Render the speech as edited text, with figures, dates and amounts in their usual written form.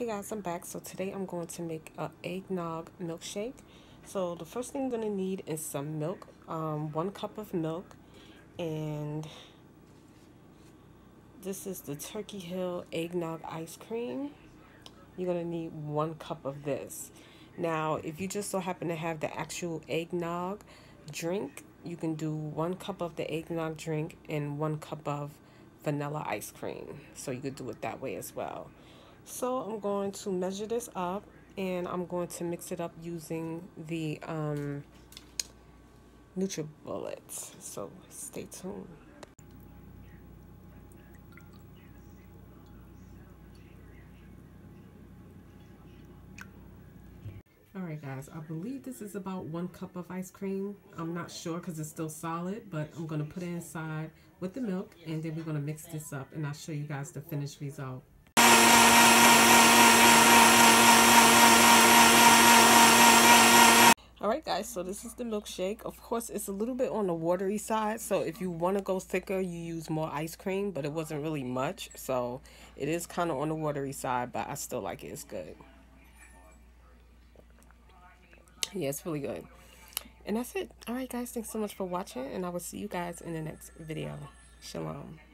Hey guys, I'm back. So today I'm going to make a eggnog milkshake. So the first thing I'm going to need is some milk, 1 cup of milk, and this is the Turkey Hill eggnog ice cream. You're going to need 1 cup of this. Now, if you just so happen to have the actual eggnog drink, you can do 1 cup of the eggnog drink and 1 cup of vanilla ice cream. So you could do it that way as well. So I'm going to measure this up and I'm going to mix it up using the NutriBullets. So stay tuned. Alright guys, I believe this is about 1 cup of ice cream. I'm not sure because it's still solid, but I'm going to put it inside with the milk and then we're going to mix this up and I'll show you guys the finished result. Alright guys, so this is the milkshake. Of course, it's a little bit on the watery side, so if you want to go thicker, you use more ice cream, but it wasn't really much, so it is kind of on the watery side, but I still like it. It's good. Yeah, it's really good. And that's it. Alright guys, thanks so much for watching, and I will see you guys in the next video. Shalom.